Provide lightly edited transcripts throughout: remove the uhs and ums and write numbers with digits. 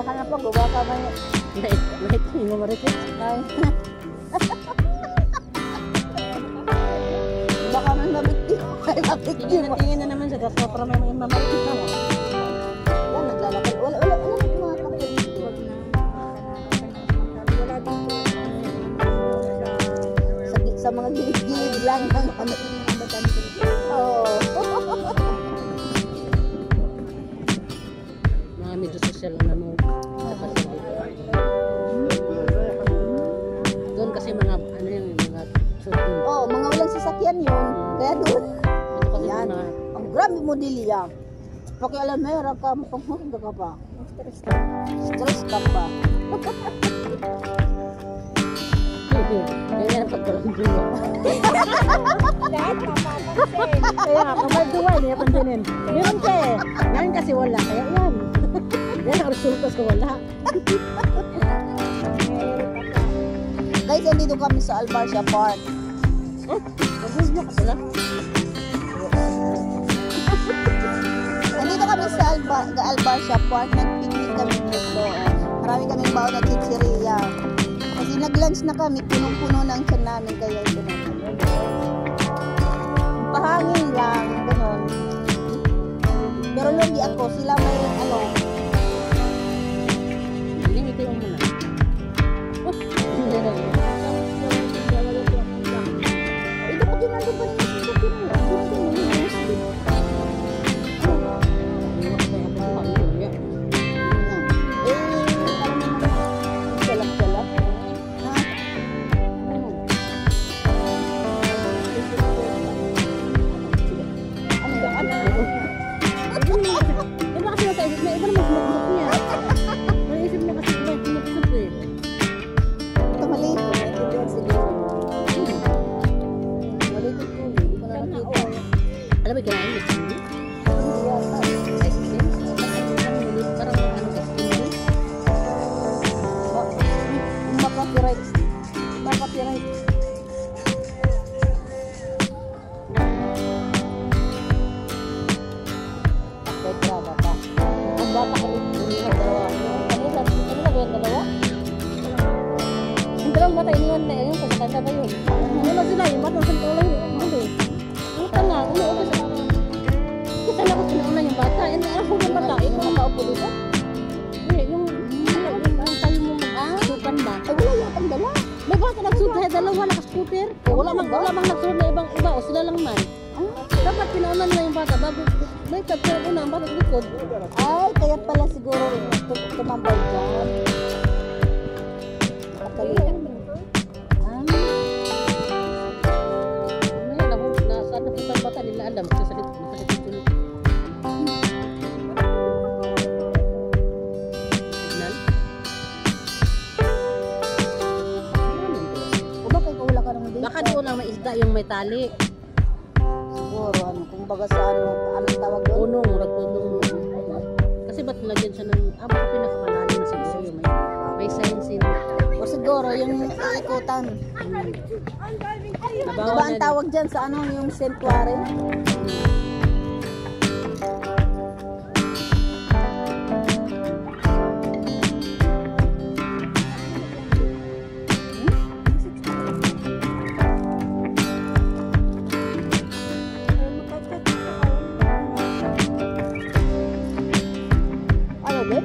hanap ako, baka may... Lahit mo maritis. Ay. Baka may mabiktim. Ay, mabiktim. Tingin na naman siya, kasi para may mamaritis na mo. Yan, naglalakad. Wala mga kapatid. Sa mga gilid-gilid lang ng ano. Oo. Mga medyo social ang ano. Doon kasi mga ano yung mga shooting. Oo, mga walang sasakyan yun. Kaya doon. Ito kasi Yan. mga Ang grabe model yan. Pakialamera ka, mapanghunda ka pa. Stress ka pa. ganyan ang pagkalambulo. Kaya nga, kamalduwa, hindi napansinin. Meron ka eh. Ngayon kasi wala. Kaya yan. Yan ang resultas ko wala. Guys, nandito kami sa Albarcia Park. Mag-gusto mo ka sila? Nandito kami sa Albarcia Park. Nag-picnic kami dito. Marami kaming baon na chichirya. Kasi nag-lunch na kami. Punong-puno ng tiyan namin. Kaya ito na. Pahangin lang. Ganon. Pero lugi ako. Sila may ano. Hindi, ito yung muna. Hindi na yun. Ito pa din nandun ba niya? Ito pa din Alam mo, kailangan yung sindi? Ice cream? Parang ano ka sindi? Makapiright. Makapiright. Okay, graba pa. Ang bata ka rin iniwan dalawa. Ano ba yung dalawa? Ang dalawang bata iniwan na yun, kasi kanta ba yun? Ano sila, yung bata sa tulay yun. Ano ka nga, umuupo sa mga. Kasi na ako pinauna yung bata. Ano ako yung bata? Ikaw ang maupo dito? Hindi, yung tayo mo sukan ba? Ay, wala yatang dala. May bata nagsuot, dalawa naka-scooter. Wala mang nagsuot na ibang iba o sila lang man. Dapat pinauna nila yung bata bago may pagkaroon una ang bata sa likod. Ay, kaya pala siguro tumambay dyan. Nakapalitan. Saan na punta ang bata nila alam kasi sakit yung tulog. Signal? O bakit wala ka naman dito? Baka doon lang may isda yung may tali. Siguro, ano, kung baga sa anong tawag doon? Punong, punong. Kasi ba't nagyan siya ng, baka pinakamalalim na siguro yung may sign sin. O siguro, yung ikutan. Diba ang tawag dyan sa ano, yung sanctuary? Ano ba?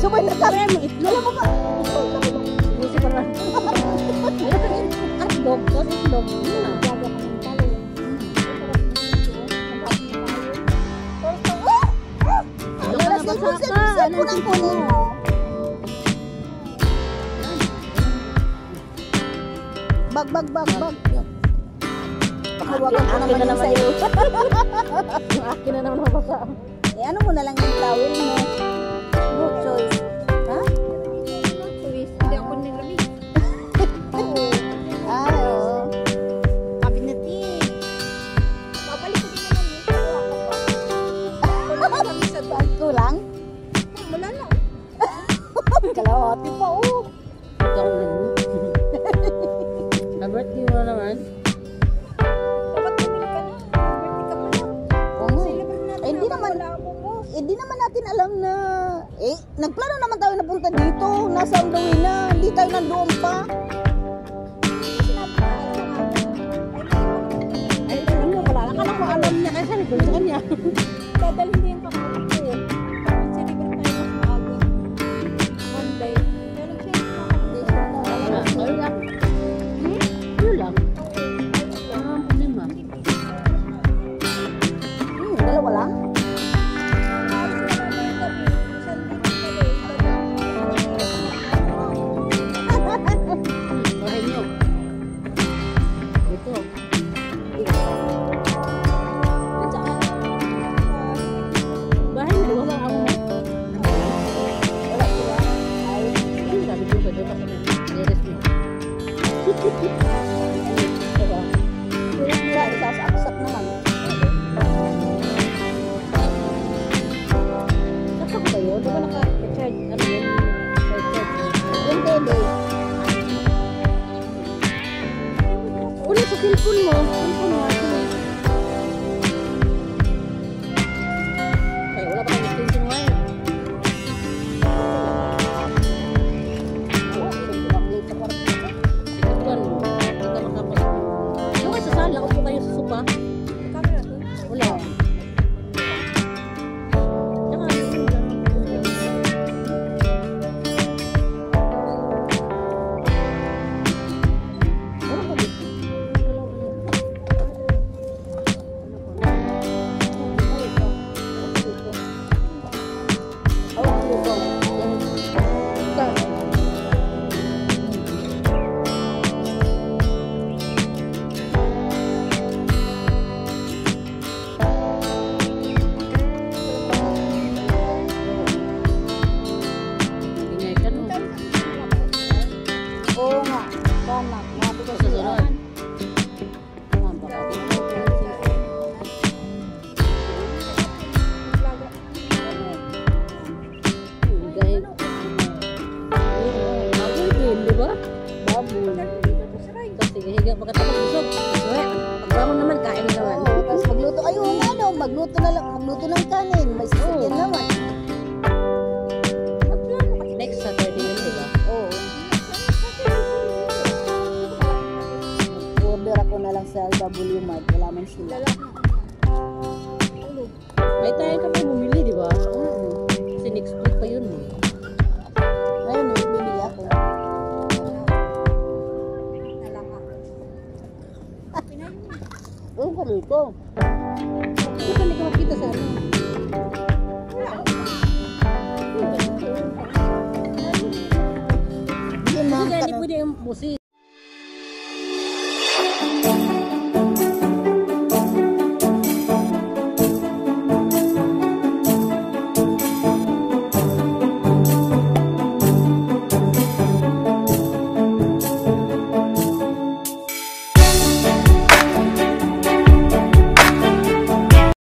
Sabay na kami. Kaya mo itlog. Alam mo ba? Gusto pa naman. Hotdog, tapos itlog. Yun na. Wala, cellphone ang kunin mo. Bag. Pakawagan ko naman yun sa'yo. Yung akin na naman mabasa. Eh, ano mo na lang yung towel mo? No choice. Ha? Hindi ako nilamig. Ay, oo. Cabinet eh. Babalik ko din naman yun. Wala kami sa Bag ko lang? Wala na. Kalawati pa, oh. Ikaw lang. Na-birthday mo na naman. Dapat bumili ka na. Birthday ka pa lang. Oo. Celebrate natin. Eh, di naman natin alam na... Eh, nagplano naman tayo na punta dito. Nasa on the way na. Hindi tayo nandoon pa. Ay, ano, wala lang ka lang kung alam niya. Kaya sabi ko sa kanya. Dadalhin niya yung kakawin ko. Celebrate tayo mas maaga. Monday. Meron siya yung kakawin. Wala. Yun lang. Lima. Dalawa lang? Bahay niyo. Ito. Bahay niyo. Wala ako. Wala sila. Ay, Ano sabi ko ba? Dapat na neres mo. Diba? wala. Isasaksak naman. Saka ko ba yun? Diba naka-charge? Ano yun? Charge. Yung tele. Ulit sa cellphone mo. Cellphone mo. Kaya wala pa kang extension wire. Ikaw mo. Hindi ka makapag... Yung kayo sa sala, upo kayo sa sopa. Wala. Tsaka, wala ka dito. Ingay ka no. Oo nga. Tama. Mati ko Sa siya. susunod. Ah, baka di mo. Ingay. Baboy din, di ba? Baboy. Tapos sige, higa pagkatapos busog. Suwe. Pagbangon naman, kain na naman. Oo, tapos magluto. Ayun, ano, magluto na lang. Magluto ng kanin. May sasakyan naman. Next Saturday yun, di ba? Oo. Order ako na lang sa W Mart. Wala man sila. May tayo ka pa bumili, di ba? Kasi next week pa yun. Eh. Ngayon, bibili ako. Oo, ka rito. Ito ka, hindi ka makita sa ano.